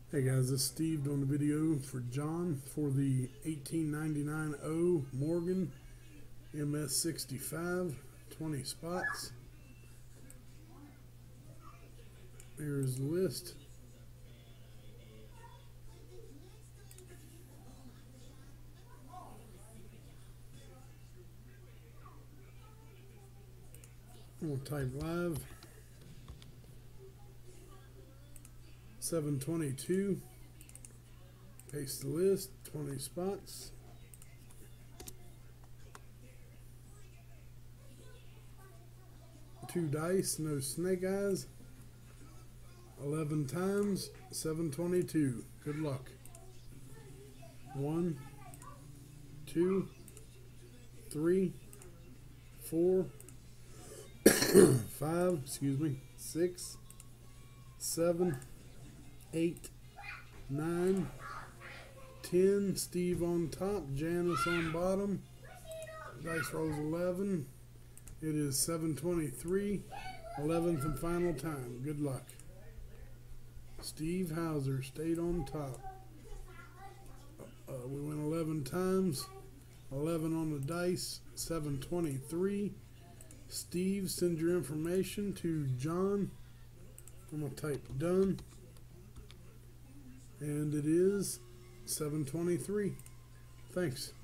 Hey guys, this is Steve doing the video for John for the 1899 Morgan Ms65 20 spots. There's the list. We'll type live. 722. Paste the list. 20 spots. Two dice, no snake eyes. 11 times. 722. Good luck. 1, 2, 3, 4, 5. 6, 7, 8, 9, 10. Steve on top, Janice on bottom. Dice rolls 11. It is 723, 11th and final time. Good luck. Steve Hauser stayed on top. We went 11 times. 11 on the dice. 723. Steve, send your information to John. I'm going to type done. And it is 723. Thanks.